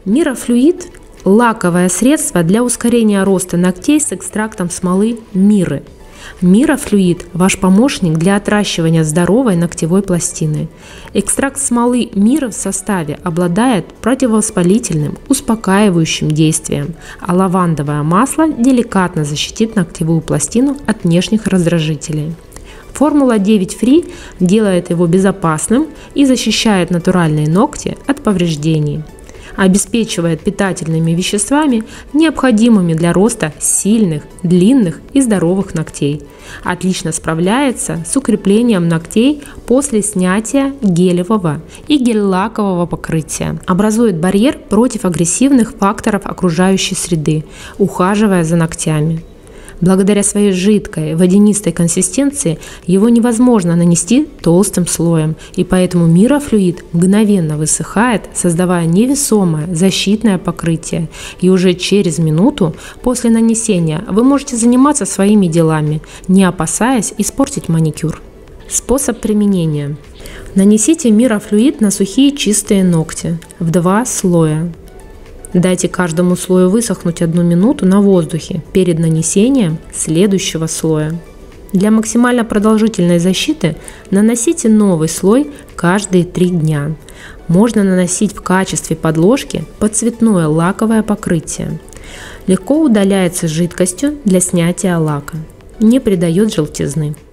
Мирофлюид – лаковое средство для ускорения роста ногтей с экстрактом смолы миры. Мирофлюид – ваш помощник для отращивания здоровой ногтевой пластины. Экстракт смолы миры в составе обладает противовоспалительным, успокаивающим действием, а лавандовое масло деликатно защитит ногтевую пластину от внешних раздражителей. Формула 9 Free делает его безопасным и защищает натуральные ногти от повреждений. Обеспечивает питательными веществами, необходимыми для роста сильных, длинных и здоровых ногтей. Отлично справляется с укреплением ногтей после снятия гелевого и гель-лакового покрытия. Образует барьер против агрессивных факторов окружающей среды, ухаживая за ногтями. Благодаря своей жидкой водянистой консистенции его невозможно нанести толстым слоем, и поэтому мирофлюид мгновенно высыхает, создавая невесомое защитное покрытие. И уже через минуту после нанесения вы можете заниматься своими делами, не опасаясь испортить маникюр. Способ применения. Нанесите мирофлюид на сухие чистые ногти в 2 слоя. Дайте каждому слою высохнуть 1 минуту на воздухе перед нанесением следующего слоя. Для максимально продолжительной защиты наносите новый слой каждые 3 дня. Можно наносить в качестве подложки под цветное лаковое покрытие. Легко удаляется жидкостью для снятия лака. Не придает желтизны.